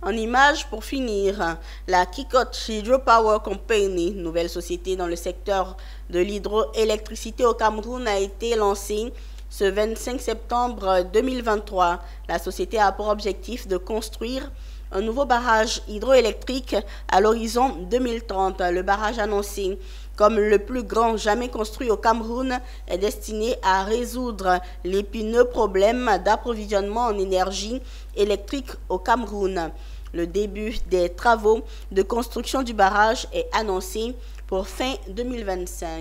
En image, pour finir, la Kikot Hydropower Company, nouvelle société dans le secteur de l'hydroélectricité au Cameroun, a été lancée ce 25 septembre 2023. La société a pour objectif de construire un nouveau barrage hydroélectrique à l'horizon 2030. Le barrage annoncé comme le plus grand jamais construit au Cameroun est destiné à résoudre l'épineux problème d'approvisionnement en énergie électrique au Cameroun. Le début des travaux de construction du barrage est annoncé pour fin 2025.